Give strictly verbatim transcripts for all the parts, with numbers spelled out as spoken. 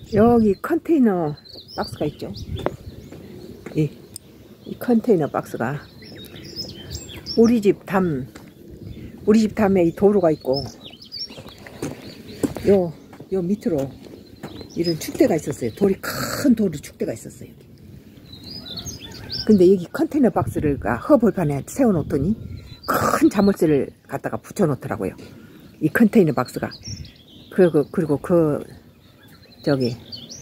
여기 컨테이너 박스가 있죠. 이, 이 컨테이너 박스가 우리 집 담, 우리 집 담에 이 도로가 있고, 요, 요 밑으로 이런 축대가 있었어요. 돌이 큰 돌이 축대가 있었어요. 근데 여기 컨테이너 박스를 허벌판에 세워놓더니 큰 자물쇠를 갖다가 붙여놓더라고요. 이 컨테이너 박스가. 그리고, 그리고 그, 저기,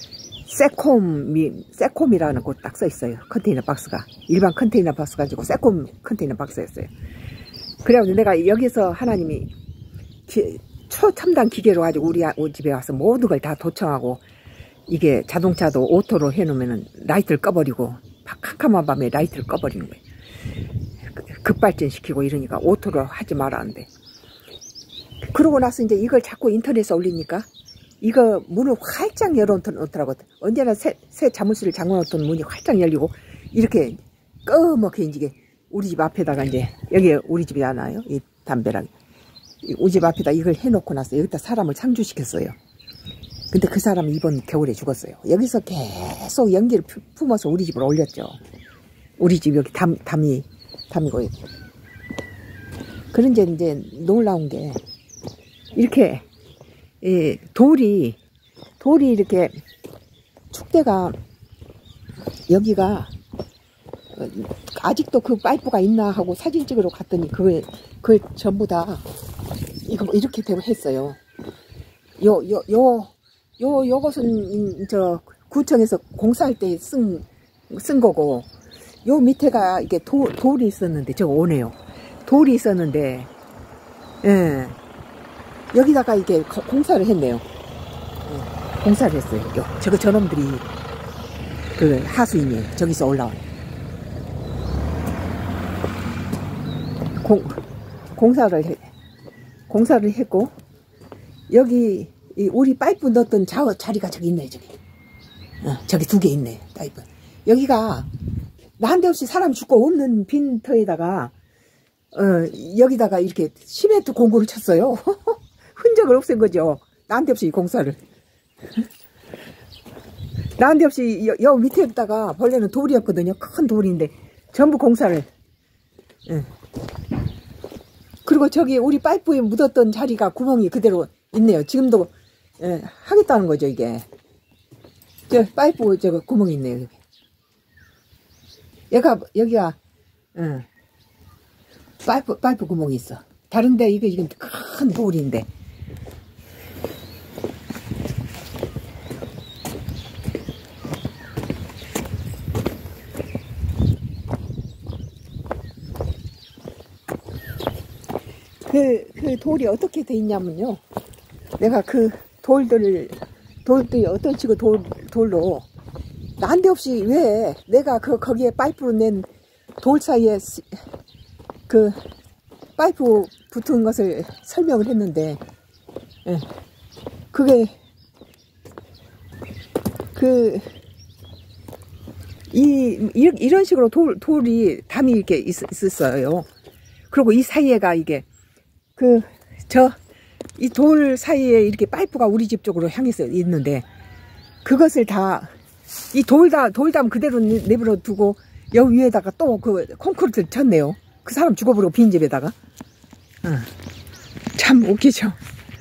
세콤이, 세콤이라는 곳 딱 써 있어요. 컨테이너 박스가. 일반 컨테이너 박스 가지고 세콤 컨테이너 박스였어요. 그래가지고 내가 여기서 하나님이 기, 초첨단 기계로 가지고 우리, 우리 집에 와서 모든 걸 다 도청하고, 이게 자동차도 오토로 해놓으면은 라이트를 꺼버리고, 캄캄한 밤에 라이트를 꺼버리는 거예요. 급발전 시키고 이러니까 오토로 하지 말았는데. 그러고 나서 이제 이걸 자꾸 인터넷에 올리니까 이거 문을 활짝 열어놓더라고. 언제나 새, 새 자물쇠를 잠궈놓던 문이 활짝 열리고 이렇게 꺼멓게 이제 우리 집 앞에다가 이제 여기 우리 집이잖아요. 이 담벼락. 우리 집 앞에다 이걸 해놓고 나서 여기다 사람을 상주시켰어요. 근데 그 사람이 이번 겨울에 죽었어요. 여기서 계속 연기를 품어서 우리 집으로 올렸죠. 우리 집 여기 담, 담이, 담이고. 그런데 이제 놀라운 게, 이렇게, 이 돌이, 돌이 이렇게, 축대가, 여기가, 아직도 그 파이프가 있나 하고 사진 찍으러 갔더니, 그걸, 그걸 전부 다, 이거, 이렇게 되고 했어요. 요, 요, 요, 요, 요것은, 저, 구청에서 공사할 때 쓴, 쓴 거고, 요 밑에가 이게 도, 돌이 있었는데, 저거 오네요. 돌이 있었는데, 예. 여기다가 이게 거, 공사를 했네요. 예, 공사를 했어요. 요, 저거 저놈들이, 그, 하수인이에요. 저기서 올라온. 공, 공사를 해, 공사를 했고, 여기, 이 우리 파이프 넣었던 자, 자리가 저기 있네, 저기. 어, 저기 두 개 있네, 파이프. 여기가, 난데없이 사람 죽고 없는 빈터에다가, 어, 여기다가 이렇게 시멘트 공구를 쳤어요. 흔적을 없앤 거죠. 난데없이 공사를. 난데없이 여, 여 밑에다가 원래는 돌이었거든요. 큰 돌인데, 전부 공사를. 예. 그리고 저기 우리 파이프에 묻었던 자리가 구멍이 그대로 있네요. 지금도, 예, 하겠다는 거죠, 이게. 저, 파이프, 저거, 구멍이 있네요, 여기. 여기가, 여기가, 응. 파이프, 파이프 구멍이 있어. 다른데, 이거, 이건 큰 돌인데. 그, 그 돌이 어떻게 돼 있냐면요. 내가 그 돌들을, 돌들이 어떤 식으로 돌, 돌로, 난데없이 왜 내가 그, 거기에 파이프로 낸 돌 사이에 그, 파이프 붙은 것을 설명을 했는데, 예. 그게, 그, 이, 이런 식으로 돌, 돌이, 담이 이렇게 있, 있었어요. 그리고 이 사이에가 이게, 그, 저, 이 돌 사이에 이렇게 파이프가 우리 집 쪽으로 향해서 있는데, 그것을 다, 이 돌담, 돌담 그대로 내버려 두고, 여기 위에다가 또 그 콘크리트를 쳤네요. 그 사람 죽어버리고 빈집에다가. 어. 참 웃기죠.